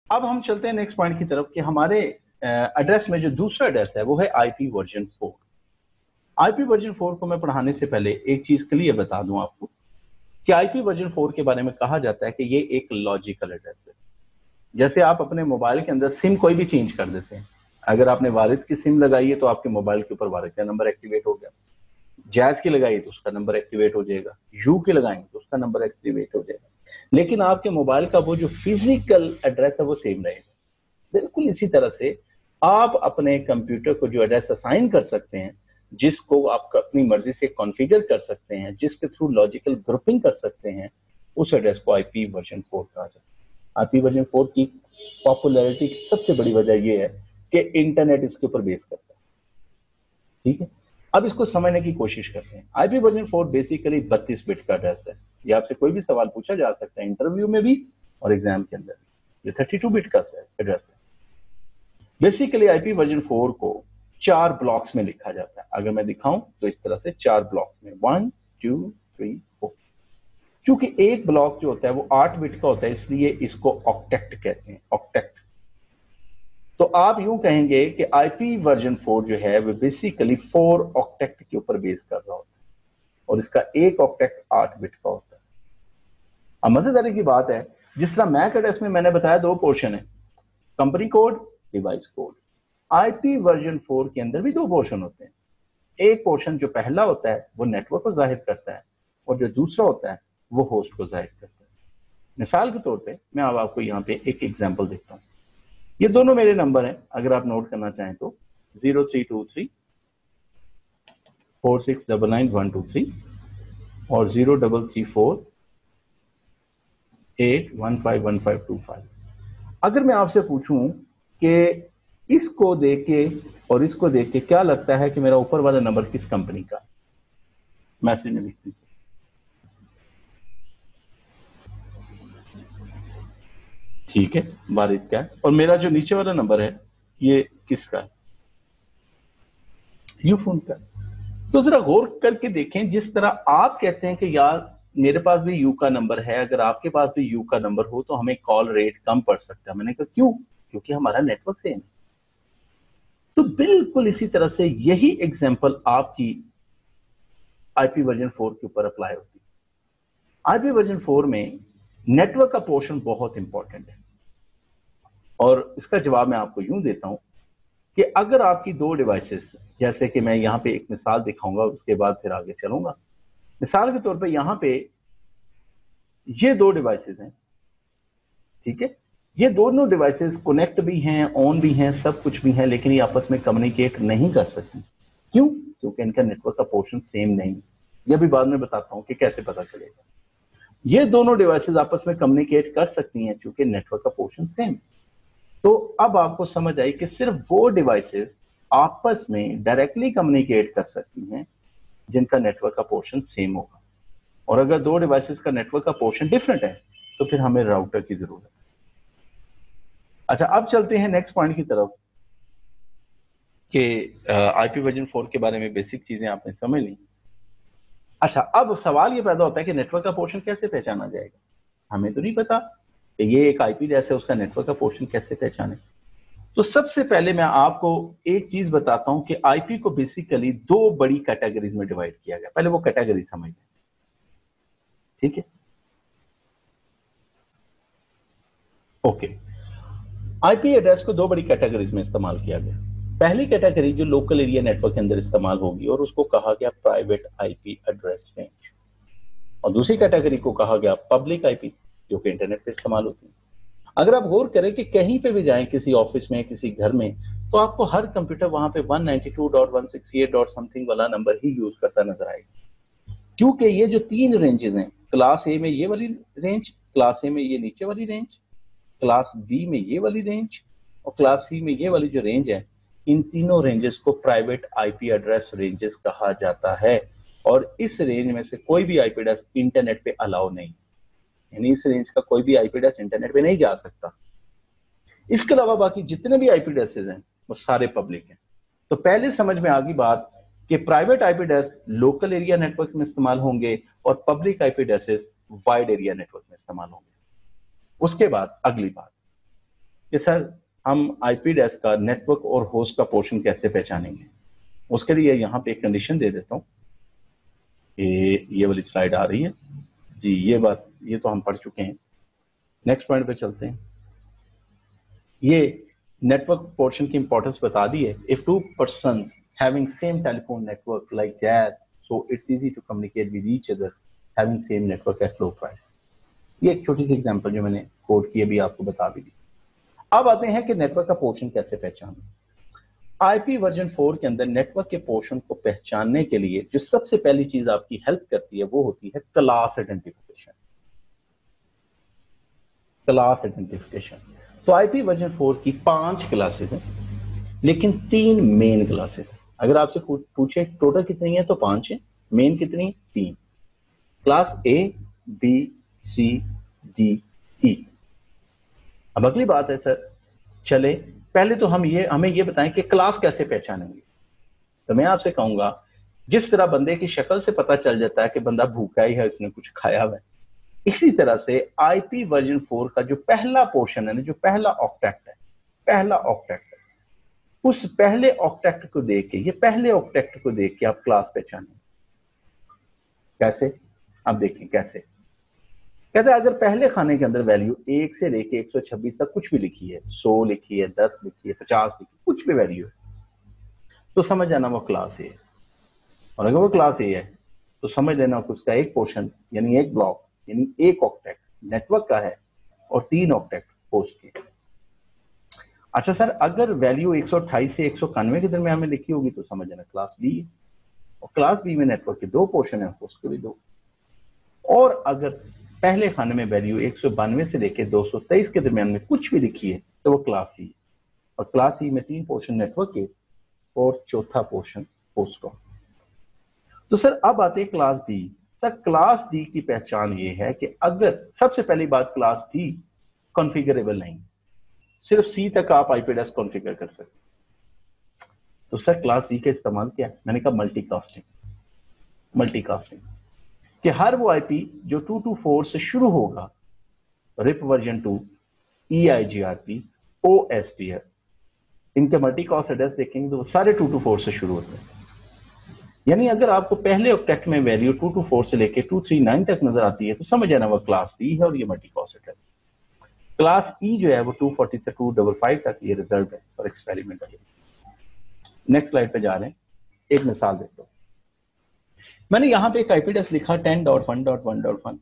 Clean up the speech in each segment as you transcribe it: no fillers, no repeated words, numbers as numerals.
अब हम चलते हैं नेक्स्ट पॉइंट की तरफ कि हमारे एड्रेस में जो दूसरा एड्रेस है वो है आईपी वर्जन 4। आईपी वर्जन 4 को मैं पढ़ाने से पहले एक चीज क्लियर बता दूं आपको कि आईपी वर्जन 4 के बारे में कहा जाता है कि ये एक लॉजिकल एड्रेस है। जैसे आप अपने मोबाइल के अंदर सिम कोई भी चेंज कर देते हैं, अगर आपने वालिद की सिम लगाई है तो आपके मोबाइल के ऊपर वालिद का नंबर एक्टिवेट हो गया, जैज की लगाई तो उसका नंबर एक्टिवेट हो जाएगा, यू की लगाएंगे तो उसका नंबर एक्टिवेट हो जाएगा, लेकिन आपके मोबाइल का वो जो फिजिकल एड्रेस है वो सेम रहेगा। बिल्कुल इसी तरह से आप अपने कंप्यूटर को जो एड्रेस असाइन कर सकते हैं, जिसको आप अपनी मर्जी से कॉन्फ़िगर कर सकते हैं, जिसके थ्रू लॉजिकल ग्रुपिंग कर सकते हैं, उस एड्रेस को आईपी वर्जन 4 कहा जाता है। आईपी वर्जन 4 की पॉपुलैरिटी की सबसे बड़ी वजह यह है कि इंटरनेट इसके ऊपर बेस करता है। ठीक है, अब इसको समझने की कोशिश करते हैं। आईपी वर्जन 4 बेसिकली 32 बिट का एड्रेस है। ये आपसे कोई भी सवाल पूछा जा सकता है इंटरव्यू में भी और एग्जाम के अंदर भी। ये 32 बिट का एड्रेस है। बेसिकली आईपी वर्जन 4 को 4 ब्लॉक्स में लिखा जाता है। अगर मैं दिखाऊं तो इस तरह से 4 ब्लॉक्स में 1 2 3 4। चूंकि एक ब्लॉक जो होता है वो 8 बिट का होता है, इसलिए इसको ऑक्टेट कहते हैं, ऑक्टेट। तो आप यूं कहेंगे कि आईपी वर्जन 4 जो है वो बेसिकली 4 ऑक्टेट के ऊपर बेस कर रहा होता है और इसका एक ऑक्टेट 8 बिट का होता है। अब मजेदारी की बात है, जिस तरह मैक एड्रेस में मैंने बताया 2 पोर्शन है, company code, device code. IP version 4 के अंदर भी 2 पोर्शन होते हैं। एक पोर्शन जो पहला होता है वो नेटवर्क को जाहिर करता है और जो दूसरा होता है वो होस्ट को जाहिर करता है। मिसाल के तौर पे मैं अब आपको यहाँ पे एक एग्जांपल देता हूँ। ये दोनों मेरे नंबर हैं, अगर आप नोट करना चाहें तो 0323 4699 123 और 0334 8151525। अगर मैं आपसे पूछूं कि इसको देख के और इसको देख के क्या लगता है कि मेरा ऊपर वाला नंबर किस कंपनी का, मैसेज में लिख दीजिए। ठीक है, वालिद का है। और मेरा जो नीचे वाला नंबर है ये किसका है, यूफोन का। तो जरा गौर करके देखें, जिस तरह आप कहते हैं कि यार मेरे पास भी यू का नंबर है, अगर आपके पास भी यू का नंबर हो तो हमें कॉल रेट कम पड़ सकता है। मैंने कहा क्यों? क्योंकि हमारा नेटवर्क सेम है। तो बिल्कुल इसी तरह से यही एग्जांपल आपकी आईपी वर्जन 4 के ऊपर अप्लाई होती है। आईपी वर्जन 4 में नेटवर्क का पोर्शन बहुत इंपॉर्टेंट है और इसका जवाब मैं आपको यूं देता हूं कि अगर आपकी 2 डिवाइसेस, जैसे कि मैं यहां पे एक मिसाल दिखाऊंगा उसके बाद फिर आगे चलूंगा। मिसाल के तौर पे यहां पे ये 2 डिवाइसेस हैं, ठीक है, ये दोनों डिवाइसेस कनेक्ट भी हैं, ऑन भी हैं, सब कुछ भी है, लेकिन ये आपस में कम्युनिकेट नहीं कर सकती। क्यों? क्योंकि इनका नेटवर्क का पोर्शन सेम नहीं। यह भी बाद में बताता हूं कि कैसे पता चलेगा। ये दोनों डिवाइसेस आपस में कम्युनिकेट कर सकती हैं क्योंकि नेटवर्क का पोर्शन सेम। तो अब आपको समझ आई कि सिर्फ वो डिवाइसेस आपस में डायरेक्टली कम्युनिकेट कर सकती हैं जिनका नेटवर्क का पोर्शन सेम होगा, और अगर 2 डिवाइसेस का नेटवर्क का पोर्शन डिफरेंट है तो फिर हमें राउटर की जरूरत है। अच्छा, अब चलते हैं नेक्स्ट पॉइंट की तरफ कि आईपी वर्जन 4 के बारे में बेसिक चीजें आपने समझ ली। अच्छा, अब सवाल ये पैदा होता है कि नेटवर्क का पोर्शन कैसे पहचाना जाएगा? हमें तो नहीं पता कि ये एक आईपी एड्रेस है, उसका नेटवर्क का पोर्शन कैसे पहचाने। तो सबसे पहले मैं आपको एक चीज बताता हूं कि आईपी को बेसिकली 2 बड़ी कैटेगरीज में डिवाइड किया गया। पहले वो कैटेगरी समझ लें, ठीक है? ओके, आईपी एड्रेस को 2 बड़ी कैटेगरीज में इस्तेमाल किया गया। पहली कैटेगरी जो लोकल एरिया नेटवर्क के अंदर इस्तेमाल होगी और उसको कहा गया प्राइवेट आईपी एड्रेस रेंज, और दूसरी कैटेगरी को कहा गया पब्लिक आईपी, जो कि इंटरनेट पे इस्तेमाल होती है। अगर आप गौर करें कि कहीं पे भी जाएं, किसी ऑफिस में, किसी घर में, तो आपको हर कंप्यूटर वहां पे 192.168. समथिंग वाला नंबर ही यूज करता नजर आएगा, क्योंकि ये जो 3 रेंजेस हैं, क्लास ए में ये वाली रेंज, क्लास ए में ये नीचे वाली रेंज, क्लास बी में ये वाली रेंज और क्लास सी में ये वाली जो रेंज है, इन तीनों रेंजेस को प्राइवेट आईपी एड्रेस रेंजेस कहा जाता है। और इस रेंज में से कोई भी आईपी एड्रेस इंटरनेट पे अलाउ नहीं, यानी इस रेंज का कोई भी आईपी एड्रेस इंटरनेट पे नहीं जा सकता। इसके अलावा बाकी जितने भी आईपी एड्रेसेस हैं वो सारे पब्लिक हैं। तो पहले समझ में आ गई बात कि private IP address local area network में इस्तेमाल होंगे और public IP addresses wide area network में इस्तेमाल होंगे। उसके बाद अगली बात, कि सर हम आईपी एड्रेस का नेटवर्क और होस्ट का पोर्शन कैसे पहचानेंगे। उसके लिए यहाँ पे एक कंडीशन दे देता हूँ कि ये वाली स्लाइड आ रही है जी, ये तो हम पढ़ चुके हैं। नेक्स्ट पॉइंट पे चलते हैं। ये नेटवर्क पोर्शन की इंपॉर्टेंस बता दी है। If two person having same telephone network like that, so it's easy to communicate with each other having same network at low price. ये एक छोटी सी एग्जांपल जो मैंने कोड की अभी आपको बता भी दी। अब आते हैं कि नेटवर्क का पोर्शन कैसे पहचानें। आईपी वर्जन 4 के अंदर नेटवर्क के पोर्शन को पहचानने के लिए जो सबसे पहली चीज आपकी हेल्प करती है वो होती है क्लास आइडेंटिफिकेशन। Class identification. तो आईपी वर्जन 4 की 5 क्लासेस हैं, लेकिन 3 मेन क्लासेस हैं। अगर आपसे पूछे टोटल कितनी है तो 5 है, मेन कितनी? 3। Class A, B, C, D, E. अब अगली बात है सर, चले पहले तो हमें ये बताएं कि क्लास कैसे पहचानेंगे। तो मैं आपसे कहूंगा, जिस तरह बंदे की शक्ल से पता चल जाता है कि बंदा भूखा ही है, इसने कुछ खाया हुआ है, इसी तरह से आईपी वर्जन 4 का जो पहला पोर्शन है ना, जो पहला ऑक्टेट है, उस पहले ऑक्टेट को देख के आप क्लास पहचानें। कैसे? आप देखें कैसे। कहते हैं अगर पहले खाने के अंदर वैल्यू 1 से लेके 126 तक कुछ भी लिखी है, 100 लिखी है, 10 लिखी है, 50 लिखी है, कुछ भी वैल्यू है, तो समझ जाना वो क्लास ए है। और अगर वो क्लास ए है तो समझ लेना कि उसका एक पोर्शन यानी एक ब्लॉक यानी एक ऑक्टेट नेटवर्क का है और 3 ऑक्टेट होस्ट के। अच्छा सर, अगर वैल्यू 128 से 191 के दरमियान में लिखी होगी तो समझ लेना क्लास बी है। और क्लास बी में नेटवर्क के 2 पोर्शन है, होस्ट के भी 2। और अगर पहले खाने में वैल्यू 192 से लेकर 223 के दरमियान में कुछ भी लिखी है तो वो क्लास सी है। और क्लास सी में 3 पोर्शन नेटवर्क के और चौथा पोर्शन होस्ट का। तो सर अब आते हैं class D. Sir class D की पहचान ये है कि अगर सबसे पहली बात क्लास डी कॉन्फ़िगरेबल नहीं, सिर्फ सी तक आप आईपी एड्रेस कॉन्फ़िगर कर सकते। तो सर क्लास डी का इस्तेमाल क्या है? मैंने कहा मल्टीकास्टिंग कि हर वो आईपी जो 224 से शुरू होगा, रिप वर्जन 2, EIGRP, OSPF, इनके मल्टीकास्ट एड्रेस देखेंगे तो वो सारे 224 से शुरू होते हैं। यानी अगर आपको पहले ऑक्टेट में वैल्यू 224 से लेके 239 तक नजर आती है तो समझ आना वो क्लास डी है और ये मल्टीकास्ट एड्रेस। क्लास ई जो है वो 240 से 255 तक ये रिजर्व है और एक्सपेरिमेंट है। नेक्स्ट स्लाइड पे जा रहे हैं, एक मिसाल देता हूं। मैंने यहां पे एक आईपी एड्रेस लिखा 10.1.1.1।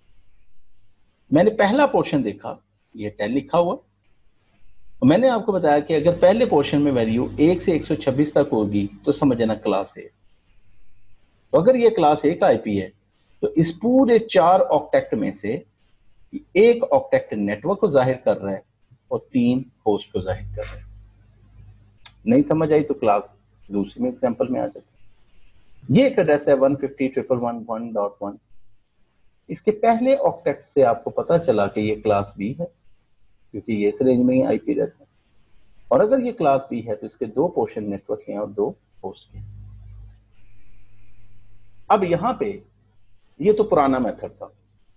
मैंने पहला पोर्शन देखा, ये 10 लिखा हुआ। मैंने आपको बताया कि अगर पहले पोर्शन में वैल्यू 1 से 126 तक होगी तो समझ आना क्लास ए। तो अगर ये क्लास ए का आईपी है तो इस पूरे 4 ऑक्टेट में से एक ऑक्टेट नेटवर्क को जाहिर कर रहा है और 3 होस्ट को जाहिर कर रहा है। नहीं समझ आई तो क्लास दूसरी में एग्जांपल में आ जाती है। ये एक एड्रेस है 150.111.1। इसके पहले ऑक्टेट से आपको पता चला कि ये क्लास बी है क्योंकि ये इस रेंज में ही आईपी एड्रेस है। और अगर ये क्लास बी है तो इसके 2 पोर्शन नेटवर्क हैं और 2 होस्ट हैं। अब यहां पे ये तो पुराना मेथड था,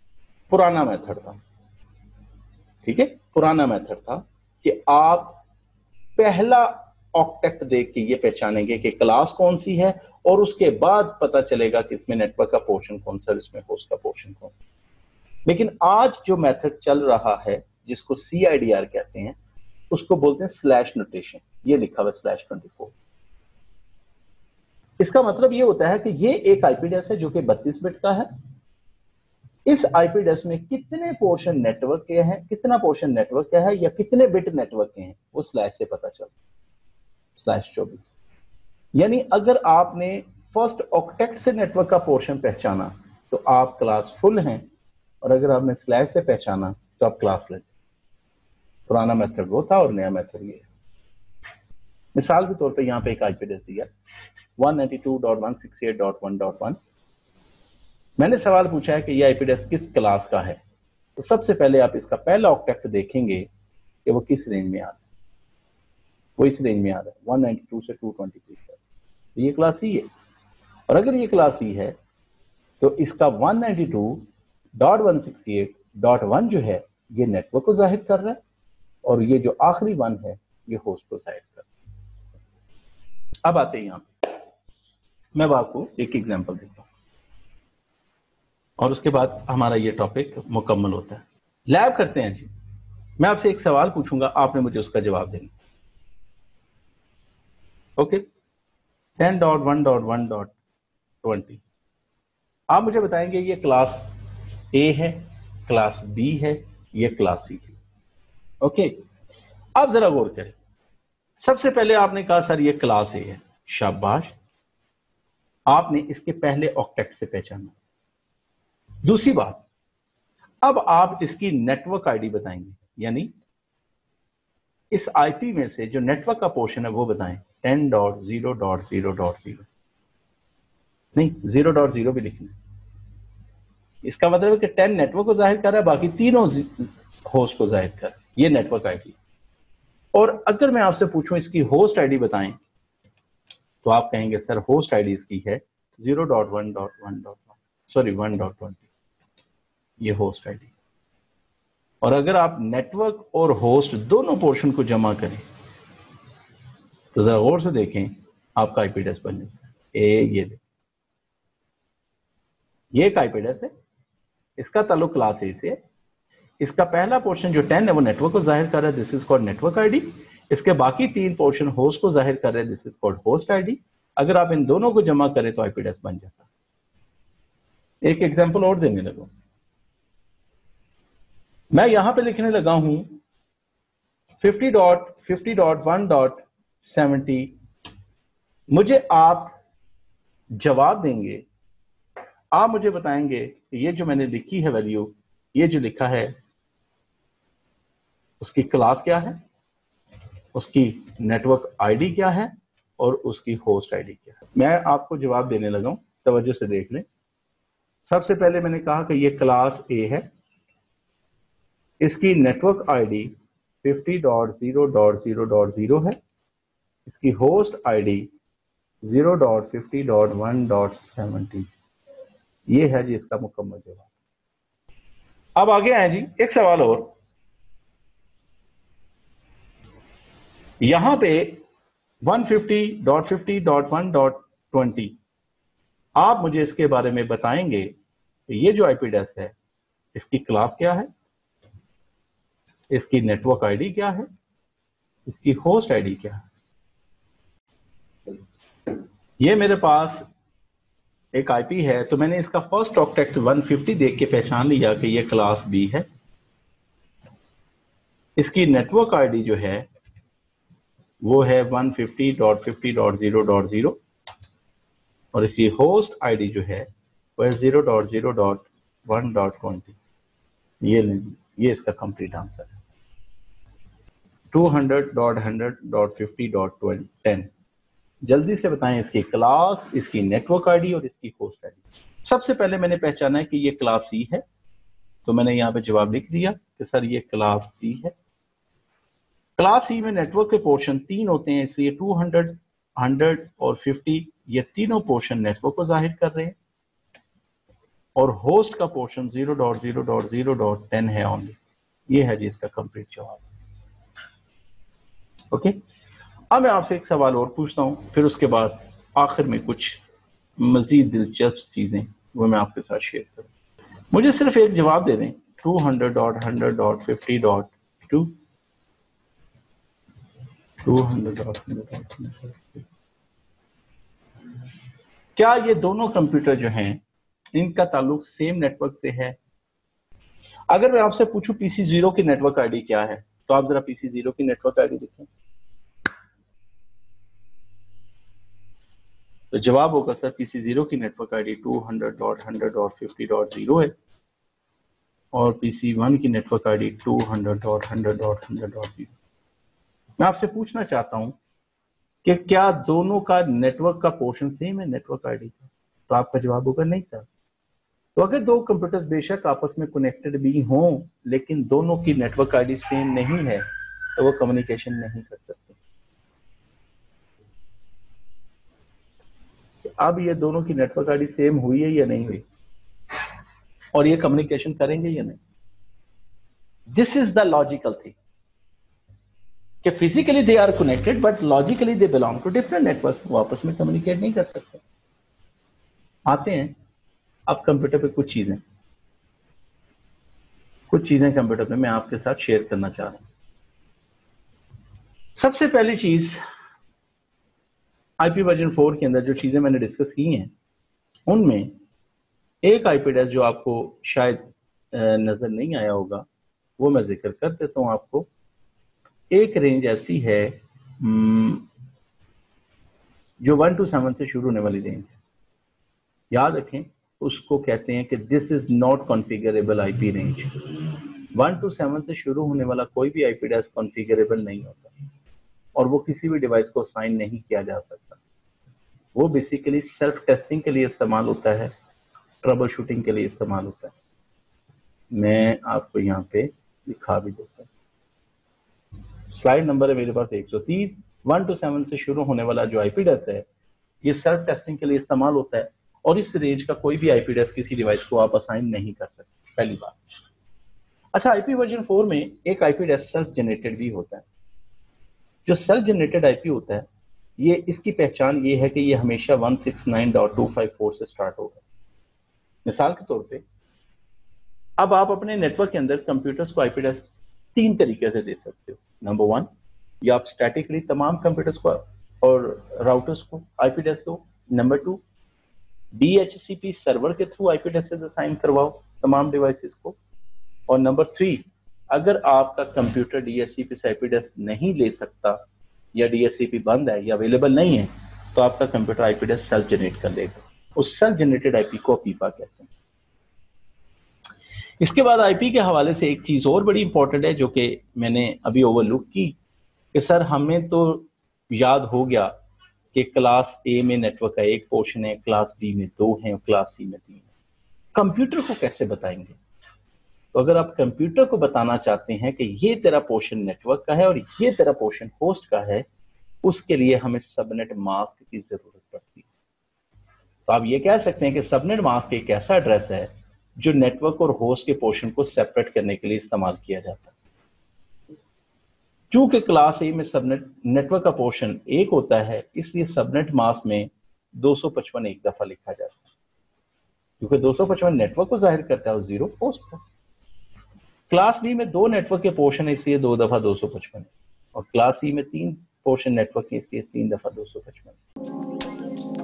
ठीक है, पुराना मेथड था कि आप पहला ऑक्टेट देख के ये पहचानेंगे कि क्लास कौन सी है और उसके बाद पता चलेगा कि इसमें नेटवर्क का पोर्शन कौन सा, इसमें होस्ट का पोर्शन कौन सा। लेकिन आज जो मेथड चल रहा है जिसको CIDR कहते हैं, उसको बोलते हैं स्लैश नोटेशन। ये लिखा हुआ /24। इसका मतलब ये होता है कि ये एक आईपी एड्रेस है जो कि 32 बिट का है। इस आईपी एड्रेस में कितने पोर्शन नेटवर्क के हैं, कितना पोर्शन नेटवर्क का है या कितने बिट नेटवर्क के हैं, वो स्लैश से पता चलता है। /24 यानी अगर आपने फर्स्ट ऑक्टेट से नेटवर्क का पोर्शन पहचाना तो आप क्लास फुल हैं, और अगर आपने स्लैश से पहचाना तो आप क्लास लेस। पुराना मेथड वो था और नया मेथड ये है। मिसाल के तौर पे यहाँ पे एक आईपी एड्रेस दिया 192.168.1.1। मैंने सवाल पूछा है कि यह आईपी एड्रेस किस क्लास का है। तो सबसे पहले आप इसका पहला ऑक्टेट देखेंगे कि वो किस रेंज में आ रहा है। वो इस रेंज में आ रहा है 192 से 223 तक। तो ये क्लास ई है। और अगर ये क्लास ई है तो इसका 192.168.1 जो है ये नेटवर्क को जाहिर कर रहा है और ये जो आखिरी 1 है ये होस्ट को जाहिर कर। अब आते हैं यहां पे, मैं अब आपको एक एग्जांपल देता हूं और उसके बाद हमारा ये टॉपिक मुकम्मल होता है। लैब करते हैं जी। मैं आपसे एक सवाल पूछूंगा, आपने मुझे उसका जवाब देना। ओके, 10.1.1.20 आप मुझे बताएंगे ये क्लास ए है, क्लास बी है, ये क्लास सी है। ओके, अब जरा गौर करें। सबसे पहले आपने कहा सर ये क्लास ए है, शाबाश, आपने इसके पहले ऑक्टेट से पहचाना। दूसरी बात, अब आप इसकी नेटवर्क आईडी बताएंगे, यानी इस आईपी में से जो नेटवर्क का पोर्शन है वो बताएं। 10.0.0.0 नहीं, 0.0 भी लिखना। इसका मतलब है कि 10 नेटवर्क को जाहिर कर रहा है, बाकी तीनों होस्ट को जाहिर कर, ये नेटवर्क आईडी। और अगर मैं आपसे पूछूं इसकी होस्ट आईडी बताएं, तो आप कहेंगे सर होस्ट आईडी इसकी है 1.20, ये होस्ट आईडी। और अगर आप नेटवर्क और होस्ट दोनों पोर्शन को जमा करें तो जरा गौर से देखें, आपका आईपी एड्रेस बन जाता है। ये एक आईपी एड्रेस है, इसका ताल्लुक क्लास ए से है। इसका पहला पोर्शन जो 10 है वो नेटवर्क को जाहिर कर रहा है, this is called network ID. इसके बाकी 3 पोर्शन होस्ट को जाहिर कर रहे हैं, this is called host ID. अगर आप इन दोनों को जमा करें तो आईपी एड्रेस बन जाता है। एक एग्जांपल और देने लगा, मैं यहां पे लिखने लगा हूं 50.50.1.70। मुझे आप जवाब देंगे, आप मुझे बताएंगे कि ये जो मैंने लिखी है वैल्यू, ये जो लिखा है उसकी क्लास क्या है, उसकी नेटवर्क आईडी क्या है और उसकी होस्ट आईडी क्या है। मैं आपको जवाब देने लगा हूं, तवज्जो से देख लें। सबसे पहले मैंने कहा कि ये क्लास ए है, इसकी नेटवर्क आईडी 50.0.0.0 है, इसकी होस्ट आईडी 0.50.1.70। ये है जी इसका मुकम्मल जवाब। अब आगे आए जी, एक सवाल और। यहां पे 150.50.1.20 आप मुझे इसके बारे में बताएंगे कि ये जो आईपी एड्रेस है इसकी क्लास क्या है, इसकी नेटवर्क आईडी क्या है, इसकी होस्ट आईडी क्या है। ये मेरे पास एक आईपी है, तो मैंने इसका फर्स्ट ऑक्टेट 150 देख के पहचान लिया कि ये क्लास बी है। इसकी नेटवर्क आईडी जो है वो है 150.50.0.0 और इसकी होस्ट आईडी जो है वो है 0.0.1.20। ये इसका कंप्लीट आंसर है। 200.100.50.10। जल्दी से बताएं इसकी क्लास, इसकी नेटवर्क आईडी और इसकी होस्ट आईडी। सबसे पहले मैंने पहचाना है कि ये क्लास सी है, तो मैंने यहां पे जवाब लिख दिया कि सर ये क्लास सी है। क्लास सी में नेटवर्क के पोर्शन 3 होते हैं, इसलिए 200, 100 और 50 ये तीनों पोर्शन नेटवर्क को जाहिर कर रहे हैं और होस्ट का पोर्शन 0.0.0.10 है ओनली। ये है जी इसका कंप्लीट जवाब। ओके, अब मैं आपसे एक सवाल और पूछता हूं, फिर उसके बाद आखिर में कुछ मजीद दिलचस्प चीजें वो मैं आपके साथ शेयर करूं। मुझे सिर्फ एक जवाब दे दें, 200.100.50.2 200.100.50। क्या ये दोनों कंप्यूटर जो हैं इनका ताल्लुक सेम नेटवर्क से है? अगर मैं आपसे पूछूं पीसी 0 की नेटवर्क आईडी क्या है, तो आप जरा पीसी 0 की नेटवर्क आईडी लिखें, तो जवाब होगा सर पीसी 0 की नेटवर्क आईडी 200.100.50.0 है और पीसी 1 की नेटवर्क आईडी 200.100.100.0। मैं आपसे पूछना चाहता हूं कि क्या दोनों का नेटवर्क का पोर्शन सेम है नेटवर्क आईडी का? तो आपका जवाब होगा नहीं सर। तो अगर दो कंप्यूटर्स बेशक आपस में कनेक्टेड भी हों, लेकिन दोनों की नेटवर्क आईडी सेम नहीं है, तो वो कम्युनिकेशन नहीं कर सकते। अब ये दोनों की नेटवर्क आईडी सेम हुई है या नहीं हुई, और ये कम्युनिकेशन करेंगे या नहीं? This is the logical thing. कि physically they are connected but logically they belong to different network, वो आपस में कम्युनिकेट नहीं कर सकते। आते हैं अब कंप्यूटर पे कुछ चीजें कंप्यूटर पे मैं आपके साथ शेयर करना चाह रहा हूं। सबसे पहली चीज, आईपी वर्जन 4 के अंदर जो चीजें मैंने डिस्कस की हैं उनमें एक आईपी एड्रेस जो आपको शायद नजर नहीं आया होगा वो मैं जिक्र कर देता हूं आपको। एक रेंज ऐसी है जो 1 to 7 से शुरू होने वाली रेंज है। याद रखें, उसको कहते हैं कि this is not configurable IP range. 1 to 7 से शुरू होने वाला कोई भी आईपी एड्रेस कॉन्फ़िगरेबल नहीं होता और वो किसी भी डिवाइस को असाइन नहीं किया जा सकता। वो बेसिकली सेल्फ टेस्टिंग के लिए इस्तेमाल होता है, ट्रबल शूटिंग के लिए इस्तेमाल होता है। मैं आपको यहाँ पे दिखा भी देता हूँ। स्लाइड नंबर है मेरे पास 130। 1 to 7 से शुरू होने वाला जो आईपी एड्रेस है ये सेल्फ टेस्टिंग के लिए इस्तेमाल होता है और इस रेंज का कोई भी आईपी एड्रेस किसी डिवाइस को आप असाइन नहीं कर सकते, पहली बात। अच्छा, आईपी वर्जन 4 में एक आईपी एड्रेस सेल्फ जनरेटेड भी होता है। जो सेल्फ जनरेटेड आईपी होता है ये, इसकी पहचान ये है कि ये हमेशा 169.254 से स्टार्ट होगा। मिसाल के तौर पे अब आप अपने नेटवर्क के अंदर कंप्यूटर्स को आईपी एड्रेस 3 तरीके से दे सकते हो। नंबर 1, या आप स्टैटिकली तमाम कंप्यूटर्स को और राउटर्स को आईपी एड्रेस दो। नंबर 2, DHCP सर्वर के थ्रू आईपी एड्रेसेस असाइन करवाओ तमाम डिवाइसेस को। और नंबर 3, अगर आपका कंप्यूटर DHCP से आईपी एड्रेस नहीं ले सकता या DHCP बंद है या अवेलेबल नहीं है तो आपका computer IP address self generate कर लेगा। उस सेल्फ जनरेटेड आईपी को पीपा कहते हैं। इसके बाद आईपी के हवाले से एक चीज और बड़ी इंपॉर्टेंट है जो कि मैंने अभी ओवरलुक की कि सर हमें तो याद हो गया कि क्लास ए में नेटवर्क का एक पोर्शन है, क्लास बी में 2 है, क्लास सी में 3 है। कंप्यूटर को कैसे बताएंगे? तो अगर आप कंप्यूटर को बताना चाहते हैं कि ये तेरा पोर्शन नेटवर्क का है और ये तेरा पोर्शन होस्ट का है, उसके लिए हमें सबनेट मास्क की जरूरत पड़ती है। तो आप ये कह सकते हैं कि सबनेट मास्क एक ऐसा एड्रेस है जो नेटवर्क और होस्ट के पोर्शन को सेपरेट करने के लिए इस्तेमाल किया जाता है। क्योंकि क्लास ए में सबनेट नेटवर्क का पोर्शन 1 होता है, इसलिए सबनेट मास्क में 255 एक दफा लिखा जाता है, क्योंकि 255 नेटवर्क को जाहिर करता है और 0 होस्ट को। क्लास बी में 2 नेटवर्क के पोर्शन है, इसलिए 2 दफा 255 है, और क्लास सी में 3 पोर्शन नेटवर्क है, इसलिए 3 दफा 255।